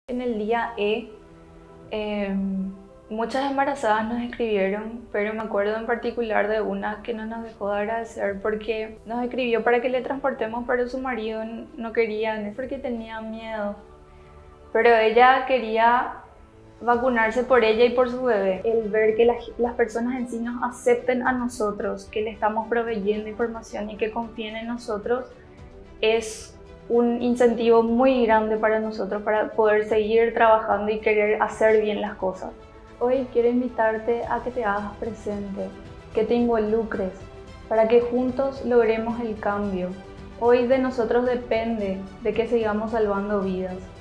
En el día E, muchas embarazadas nos escribieron, pero me acuerdo en particular de una que no nos dejó de agradecer porque nos escribió para que le transportemos, pero su marido no quería, no es porque tenía miedo. Pero ella quería vacunarse por ella y por su bebé. El ver que las personas en sí nos acepten a nosotros, que le estamos proveyendo información y que confíen en nosotros, es un incentivo muy grande para nosotros para poder seguir trabajando y querer hacer bien las cosas. Hoy quiero invitarte a que te hagas presente, que te involucres, para que juntos logremos el cambio. Hoy de nosotros depende de que sigamos salvando vidas.